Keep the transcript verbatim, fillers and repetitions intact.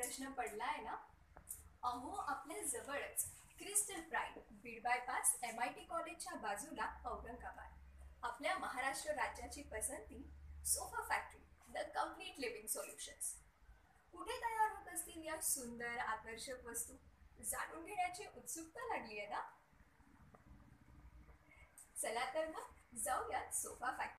प्रश्न पडलाय ना? अहो आपल्या जवळच crystal pride Beed bypass M I T कॉलेजच्या बाजूला औरंगाबाद आपल्या महाराष्ट्र राज्याची पसंती sofa factory the complete living solutions कुठे तयार होत असतील या सुंदर आकर्षक वस्तू जाणून घेण्याची उत्सुकता लागली आहे ना? चला तर मग जाऊयात सोफा फॅक्टरी